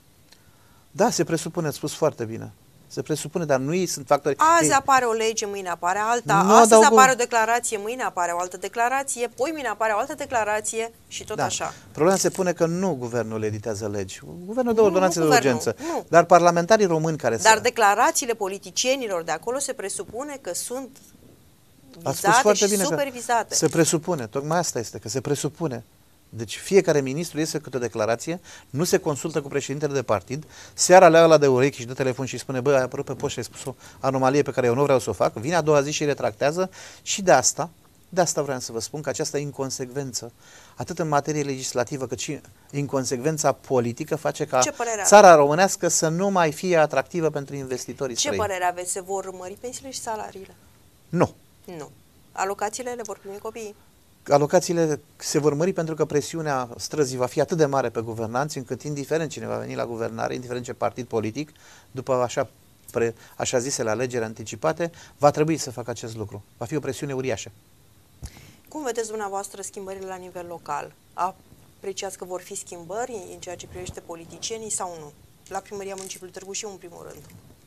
Da, se presupune, ați spus foarte bine. Se presupune, dar nu ei sunt factori. Azi apare o lege, mâine apare alta, astăzi apare o declarație, mâine apare o altă declarație, poi mâine apare o altă declarație și tot așa. Problema se pune că nu guvernul editează legi. Guvernul dă ordonanțe de urgență. Dar parlamentarii români care declarațiile politicienilor de acolo se presupune că sunt vizate și supervizate. Se presupune, tocmai asta este, că se presupune. Deci fiecare ministru iese câte o declarație, nu se consultă cu președintele de partid, seara le ia la de urechi și dă telefon și spune, bă, ai apărut pe poștă și ai spus o anomalie pe care eu nu vreau să o fac, vine a doua zi și retractează și de asta vreau să vă spun că această inconsecvență, atât în materie legislativă cât și inconsecvența politică, face ca țara românească să nu mai fie atractivă pentru investitorii străini. Ce părere aveți? Se vor mări pensiile și salariile? Nu. Nu. Alocațiile le vor primi copiii? Alocațiile se vor mări pentru că presiunea străzii va fi atât de mare pe guvernanți, încât indiferent cine va veni la guvernare, indiferent ce partid politic, după așa zisele alegeri anticipate, va trebui să facă acest lucru. Va fi o presiune uriașă. Cum vedeți dumneavoastră schimbările la nivel local? Apreciați că vor fi schimbări în ceea ce privește politicienii sau nu? La Primăria Municipiului Târgu Jiu, în primul rând.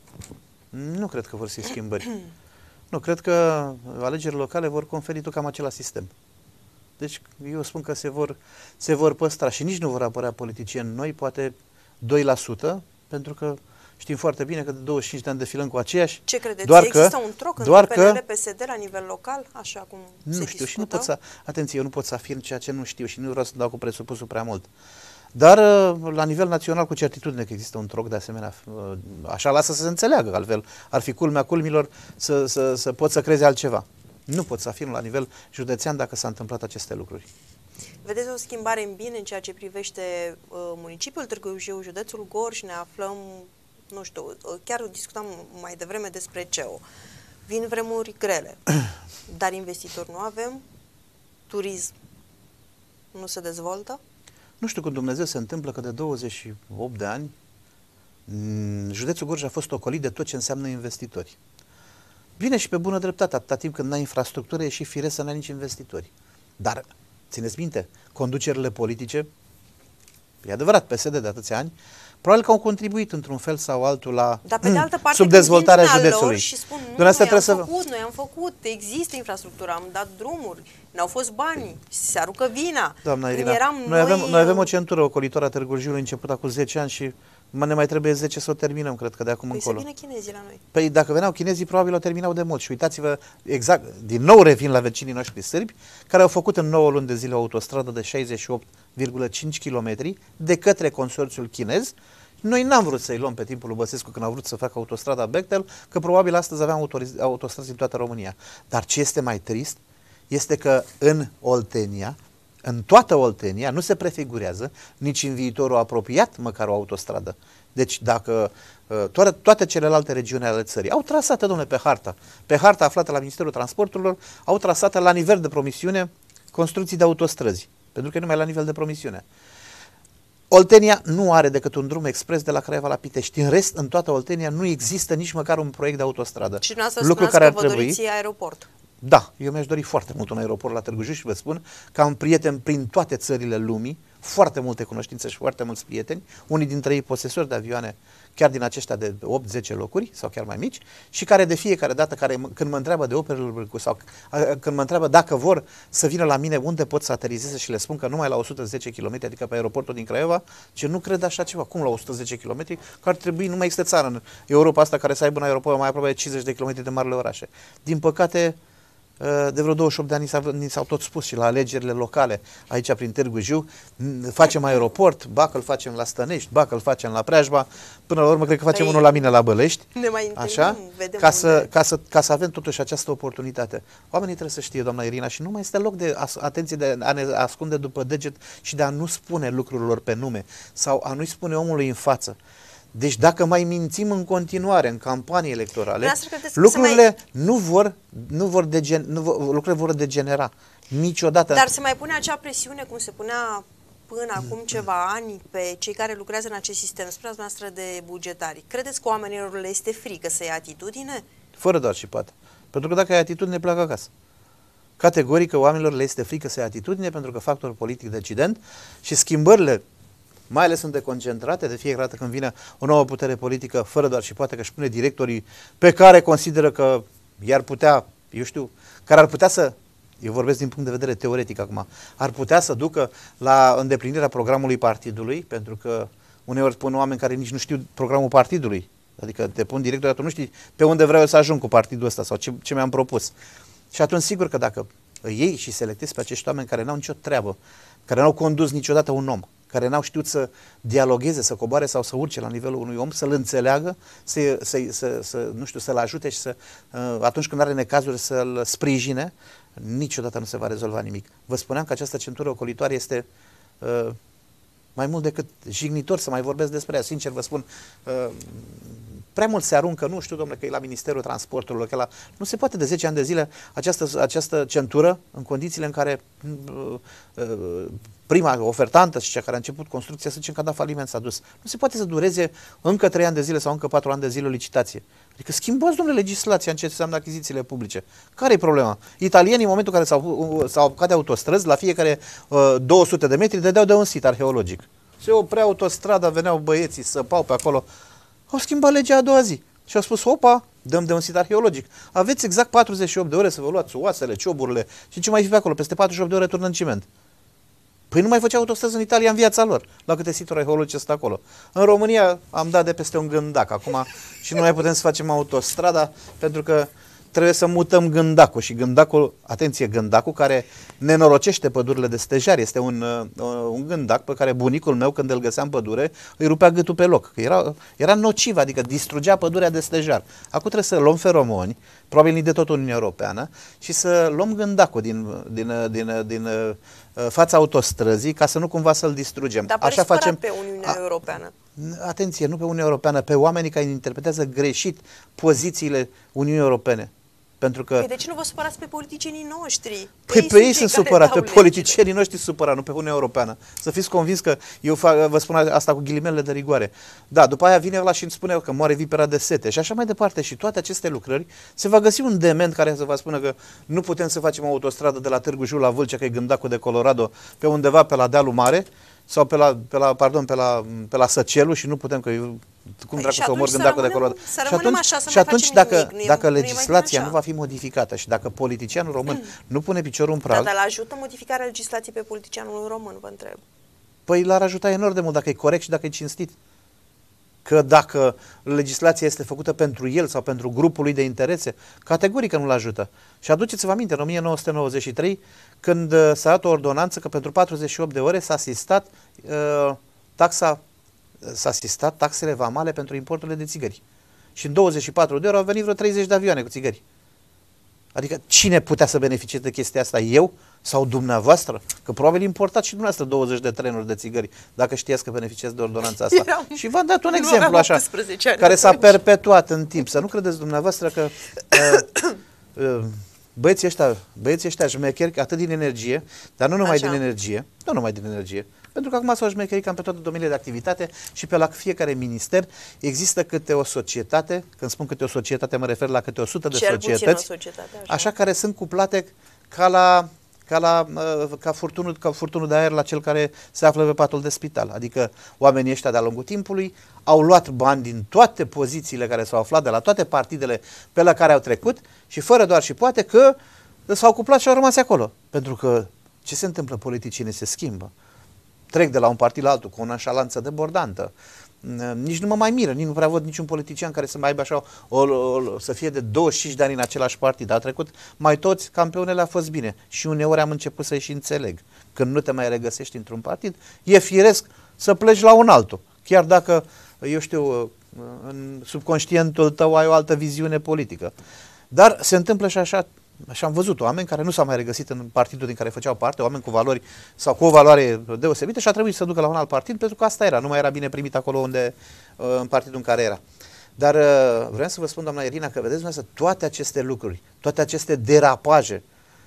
Nu cred că vor fi schimbări. Nu, cred că alegerile locale vor conferi tot cam același sistem. Deci eu spun că se vor păstra și nici nu vor apărea politicieni noi, poate 2%, pentru că știm foarte bine că de 25 de ani defilăm cu aceiași. Ce credeți? Există un troc între PNL-PSD la nivel local, așa cum se discută? Nu știu și nu pot să, atenție, eu nu pot să afirm ceea ce nu știu și nu vreau să dau cu presupusul prea mult. Dar la nivel național cu certitudine că există un troc de asemenea, așa lasă să se înțeleagă, altfel ar fi culmea culmilor să pot să crezi altceva. Nu pot să afirm la nivel județean dacă s-a întâmplat aceste lucruri. Vedeți o schimbare în bine în ceea ce privește municipiul Târgu Jiu, județul Gorj, ne aflăm, nu știu, chiar discutam mai devreme despre CEO. Vin vremuri grele, dar investitori nu avem, turism nu se dezvoltă. Nu știu cum Dumnezeu se întâmplă că de 28 de ani județul Gorj a fost ocolit de tot ce înseamnă investitori. Bine și pe bună dreptate, atâta timp când n-ai infrastructură e și firesc să n-ai nici investitori. Dar, țineți minte, conducerile politice, e adevărat, PSD de atâția ani, probabil că au contribuit într-un fel sau altul la subdezvoltarea județului. Și spun, noi am făcut, există infrastructură, am dat drumuri, n-au fost bani, se aruncă vina. Doamna Irina, noi avem o centură ocolitoare a Târgu Jiului început acum 10 ani și ne mai trebuie 10 să o terminăm, cred că de acum încolo. Păi să vină chinezii la noi. Păi dacă veneau chinezii, probabil o terminau de mult. Și uitați-vă, exact, din nou revin la vecinii noștri sârbi, care au făcut în 9 luni de zile o autostradă de 68,5 km de către consorțiul chinez. Noi n-am vrut să-i luăm pe timpul lui Băsescu când au vrut să facă autostrada Bechtel, că probabil astăzi aveam autostrăzi în toată România. Dar ce este mai trist este că în Oltenia, în toată Oltenia, nu se prefigurează nici în viitorul apropiat măcar o autostradă. Deci dacă toate celelalte regiuni ale țării au trasată, domnule, pe harta aflată la Ministerul Transporturilor, au trasată la nivel de promisiune construcții de autostrăzi, pentru că e numai la nivel de promisiune. Oltenia nu are decât un drum expres de la Craiova la Pitești. În rest, în toată Oltenia nu există nici măcar un proiect de autostradă. Și dumneavoastră spuneați că vă doriți aeroport. Da, eu mi-aș dori foarte mult un aeroport la Târgu Jiu și vă spun că am prieteni prin toate țările lumii, foarte multe cunoștințe și foarte mulți prieteni, unii dintre ei posesori de avioane, chiar din aceștia de 8-10 locuri sau chiar mai mici, și care de fiecare dată când mă întreabă de operele sau când mă întreabă dacă vor să vină la mine unde pot să aterizeze și le spun că numai la 110 km, adică pe aeroportul din Craiova, ce nu cred așa ceva. Cum la 110 km? Că ar trebui, nu mai există țară în Europa asta care să aibă un aeroport mai aproape de 50 de km de marile orașe. Din păcate, de vreo 28 de ani ni s-au tot spus și la alegerile locale aici prin Târgu Jiu, facem aeroport, ba că îl facem la Stănești, ba că îl facem la Preajba, până la urmă cred că facem unul la mine la Bălești, ne mai așa, vedem ca să avem totuși această oportunitate. Oamenii trebuie să știe, doamna Irina, și nu mai este loc de atenție de a ne ascunde după deget și de a nu spune lucrurilor pe nume sau a nu-i spune omului în față. Deci dacă mai mințim în continuare în campanii electorale, lucrurile lucrurile vor degenera niciodată. Dar se mai pune acea presiune, cum se punea până acum ceva ani, pe cei care lucrează în acest sistem, spuneați noastră de bugetari. Credeți că oamenilor le este frică să ia atitudine? Fără doar și poate. Pentru că dacă ai atitudine, pleacă acasă. Categoric că oamenilor le este frică să ia atitudine, pentru că factorul politic decident și schimbările mai ales sunt deconcentrate de fiecare dată când vine o nouă putere politică, fără doar și poate că își pune directorii pe care consideră că i-ar putea, eu știu, care ar putea să, eu vorbesc din punct de vedere teoretic acum, ar putea să ducă la îndeplinirea programului partidului, pentru că uneori spun oameni care nici nu știu programul partidului, adică te pun director, tu nu știi pe unde vreau eu să ajung cu partidul ăsta sau ce mi-am propus. Și atunci sigur că dacă iei și selectezi pe acești oameni care n-au nicio treabă, care n-au condus niciodată un om, care n-au știut să dialogueze, să coboare sau să urce la nivelul unui om, să-l înțeleagă, nu știu, să-l ajute și atunci când are necazuri să-l sprijine, niciodată nu se va rezolva nimic. Vă spuneam că această centură ocolitoare este mai mult decât jignitor să mai vorbesc despre ea. Sincer vă spun, prea mult se aruncă, nu știu, domnule, că e la Ministerul Transporturilor, că nu se poate de 10 ani de zile această centură în condițiile în care prima ofertantă și cea care a început construcția, să zicem că a dat faliment, s-a dus. Nu se poate să dureze încă 3 ani de zile sau încă 4 ani de zile o licitație. Adică schimbați, domnule, legislația în ce înseamnă achizițiile publice. Care e problema? Italienii, în momentul în care s-au apucat de autostrăzi, la fiecare 200 de metri dădeau de un sit arheologic. Se oprea autostrada, veneau băieții, săpau pe acolo. Au schimbat legea a doua zi și au spus, opa, dăm de un sit arheologic. Aveți exact 48 de ore să vă luați oasele, cioburile și ce mai fi pe acolo. Peste 48 de ore turnă în ciment. Păi nu mai făceau autostrăzi în Italia în viața lor, la câte situri arheologice sunt acolo. În România am dat de peste un gândac acum și nu mai putem să facem autostrada pentru că trebuie să mutăm gândacul și gândacul, atenție, gândacul care nenorocește pădurile de stejar. Este un gândac pe care bunicul meu, când îl găsea în pădure, îi rupea gâtul pe loc. Era nociv, adică distrugea pădurea de stejar. Acum trebuie să luăm feromoni, probabil de tot Uniunea Europeană, și să luăm gândacul din fața autostrăzii ca să nu cumva să-l distrugem. Dar așa facem pe Uniunea Europeană. Atenție, nu pe Uniunea Europeană, pe oamenii care interpretează greșit pozițiile Uniunii Europene. Pentru că... Păi de ce nu vă supărați pe politicienii noștri? Păi pe ei sunt supărat, pe politicienii noștri supărat, nu pe Uniunea Europeană. Să fiți convins că eu vă spun asta cu ghilimele de rigoare. Da, după aia vine ăla și îmi spune că moare vipera de sete și așa mai departe. Și toate aceste lucrări, se va găsi un dement care să vă spună că nu putem să facem o autostradă de la Târgu Jiu la Vâlcea, că e gândacul de Colorado, pe undeva pe la dealul mare, sau pe la Săcelu și nu putem, că eu, cum dracu să omor gândacul de Colorado. Și atunci dacă legislația nu va fi modificată și dacă politicianul român nu pune piciorul în prag... Dar ajută modificarea legislației pe politicianul român, vă întreb. Păi l-ar ajuta enorm de mult dacă e corect și dacă e cinstit. Că dacă legislația este făcută pentru el sau pentru grupul lui de interese, categoric că nu-l ajută. Și aduceți-vă aminte, în 1993, când s-a dat o ordonanță că pentru 48 de ore s-a asistat taxele vamale pentru importurile de țigări. Și în 24 de ore au venit vreo 30 de avioane cu țigări. Adică cine putea să beneficieze de chestia asta? Eu sau dumneavoastră? Că probabil importați și dumneavoastră 20 de trenuri de țigări, dacă știați că beneficiați de ordonanța asta. Și v-am dat un exemplu așa, care s-a perpetuat în timp. Să nu credeți dumneavoastră că băieții ăștia șmecheri atât din energie, dar nu numai Așa. din energie, nu numai din energie, pentru că acum s-au șmecherit cam pe toate domeniile de activitate și pe la fiecare minister există câte o societate, când spun câte o societate mă refer la câte 100 de Cel puțin o societăți, societate, așa care sunt cuplate ca furtunul de aer la cel care se află pe patul de spital. Adică oamenii ăștia de-a lungul timpului au luat bani din toate pozițiile care s-au aflat, de la toate partidele pe la care au trecut și fără doar și poate că s-au cuplat și au rămas acolo. Pentru că ce se întâmplă? Politicienii se schimbă. Trec de la un partid la altul cu o nonșalanță debordantă. Nici nu mă mai miră, nici nu prea văd niciun politician care să mai aibă așa să fie de 25 de ani în același partid. A trecut mai toți, campeonele a fost bine. Și uneori am început să-i și înțeleg. Când nu te mai regăsești într-un partid, e firesc să pleci la un altul. Chiar dacă, eu știu, în subconștientul tău ai o altă viziune politică. Dar se întâmplă și așa. Și am văzut oameni care nu s-au mai regăsit în partidul din care făceau parte, oameni cu valori sau cu o valoare deosebită și a trebuit să se ducă la un alt partid pentru că asta era, nu mai era bine primit acolo în partidul în care era. Dar vreau să vă spun, doamna Irina, că vedeți dumneavoastră toate aceste lucruri, toate aceste derapaje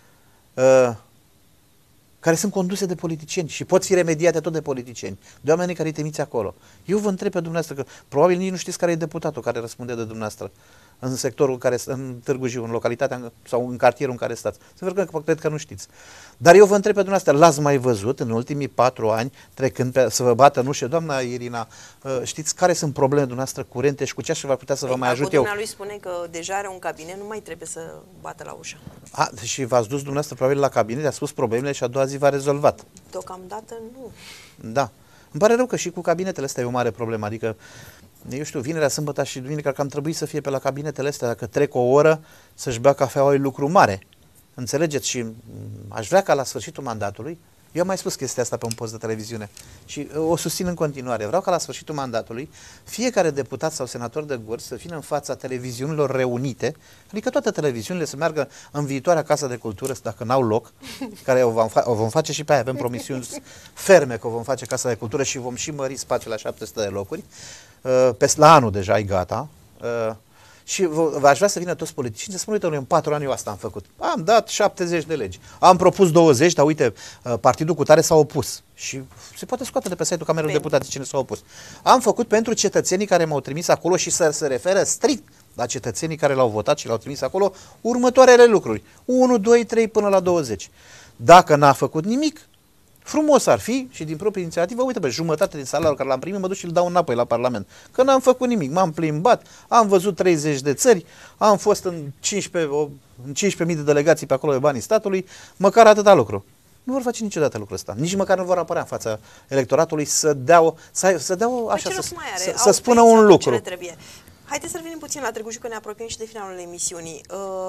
care sunt conduse de politicieni și pot fi remediate tot de politicieni, de oamenii care îi trimiți acolo. Eu vă întreb pe dumneavoastră, că probabil nici nu știți care e deputatul care răspunde de dumneavoastră în sectorul care, în Târgu Jiu, în localitatea sau în cartierul în care stați. Cred că nu știți. Dar eu vă întreb pe dumneavoastră, l-ați mai văzut în ultimii 4 ani, trecând să vă bată în ușă? Doamna Irina, știți care sunt problemele dumneavoastră curente și cu ce aș vrea putea să vă mai ajut eu? Lui spune că deja are un cabinet, nu mai trebuie să bată la ușă. Și v-ați dus dumneavoastră probabil la cabinet, a spus problemele și a doua zi v-a rezolvat. Deocamdată nu. Da. Îmi pare rău că și cu cabinetele astea e o mare problemă. Adică, eu știu, vinerea, sâmbătă și duminica că am trebuit să fie pe la cabinetele astea. Dacă trec o oră să-și bea cafeaua, e lucru mare. Înțelegeți? Și aș vrea ca la sfârșitul mandatului, eu am mai spus chestia asta pe un post de televiziune și o susțin în continuare. Vreau ca la sfârșitul mandatului fiecare deputat sau senator de Gorj să vină în fața televiziunilor reunite, adică toate televiziunile să meargă în viitoarea Casă de Cultură, dacă n-au loc, care o vom face și pe aia, avem promisiuni ferme că o vom face Casa de Cultură și vom și mări spațiul la 700 de locuri. La anul deja e gata. Și aș vrea să vină toți politicieni să spună, uite, în 4 ani eu asta am făcut. Am dat 70 de legi. Am propus 20, dar uite, partidul cu tare s-a opus. Și se poate scoate de pe site-ul Camerei Deputații cine s-a opus. Am făcut pentru cetățenii care m-au trimis acolo și să se referă strict la cetățenii care l-au votat și l-au trimis acolo următoarele lucruri. 1, 2, 3 până la 20. Dacă n-a făcut nimic, frumos ar fi și din proprie inițiativă, uite, pe jumătate din salariul care l-am primit, mă duc și îl dau înapoi la Parlament. Că n-am făcut nimic, m-am plimbat, am văzut 30 de țări, am fost în 15.000 de delegații pe acolo de banii statului, măcar atâta lucru. Nu vor face niciodată lucrul ăsta. Nici măcar nu vor apărea în fața electoratului să dea așa, să spună un lucru. Haideți să revenim puțin la Târgu Jiu, că ne apropiem și de finalul emisiunii.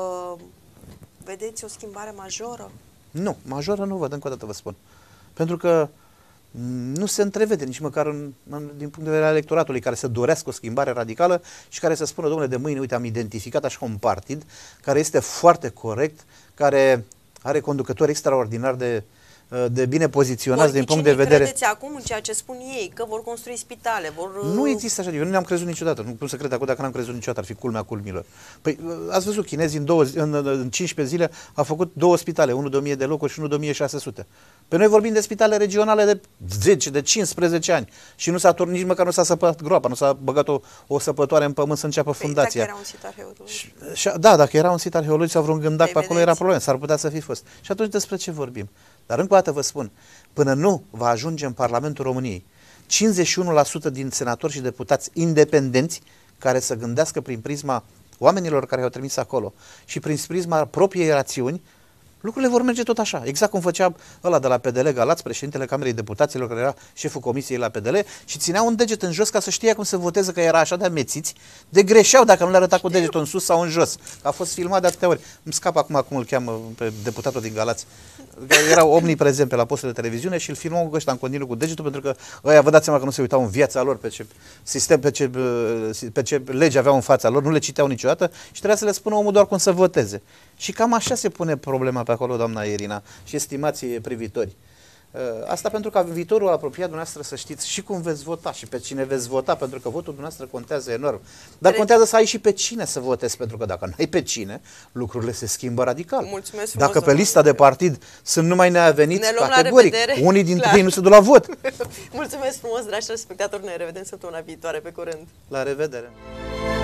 Vedeți o schimbare majoră? Nu, majoră nu văd, încă o dată vă spun. Pentru că nu se întrevede nici măcar din punct de vedere al electoratului care să dorească o schimbare radicală și care să spună, domnule, de mâine, uite, am identificat așa un partid care este foarte corect, care are conducători extraordinar de bine poziționați din punct de vedere... Credeți acum în ceea ce spun ei, că vor construi spitale, vor... Nu există așa, eu nu ne-am crezut niciodată, nu cum să cred acum dacă n-am crezut niciodată, ar fi culmea culmilor. Păi ați văzut, chinezii în 15 zile au făcut 2 spitale, unul de 1000 de locuri și unul de 1600. Pe noi vorbim de spitale regionale de 10, de 15 ani și nu s-a turnit, nici măcar nu s-a săpat groapa, nu s-a băgat o săpătoare în pământ să înceapă fundația. Dacă era un sit arheologic. Da, dacă era un sit arheologic sau vreun gândac pe acolo era problemă, s-ar putea să fi fost. Și atunci despre ce vorbim? Dar încă o dată vă spun, până nu va ajunge în Parlamentul României 51% din senatori și deputați independenți care să gândească prin prisma oamenilor care i-au trimis acolo și prin prisma propriei rațiuni, lucrurile vor merge tot așa, exact cum făcea ăla de la PDL, Galați, președintele Camerei Deputaților, care era șeful comisiei la PDL și ținea un deget în jos ca să știe cum se voteze, că era așa de amețiți, de greșeau dacă nu le arăta cu degetul în sus sau în jos. A fost filmat de atâtea ori. Îmi scapă acum cum îl cheamă pe deputatul din Galați. Era omniprezent pe la postul de televiziune și îl filmau cu ăștia în continuu cu degetul, pentru că ăia, vă dați seama că nu se uitau în viața lor pe ce sistem, pe ce legi aveau în fața lor, nu le citeau niciodată și trebuia să le spună omul doar cum să voteze. Și cam așa se pune problema pe acolo, doamna Irina și estimații privitori. Asta pentru ca în viitorul apropiat dumneavoastră să știți și cum veți vota și pe cine veți vota, pentru că votul dumneavoastră contează enorm. Dar contează să ai și pe cine să votezi, pentru că dacă nu ai pe cine, lucrurile se schimbă radical. Mulțumesc frumos, dacă pe lista de partid sunt numai neaveniți, categoric, unii dintre ei nu se duc la vot. Mulțumesc frumos, dragi spectatori, ne revedem săptămâna viitoare, pe curând. La revedere!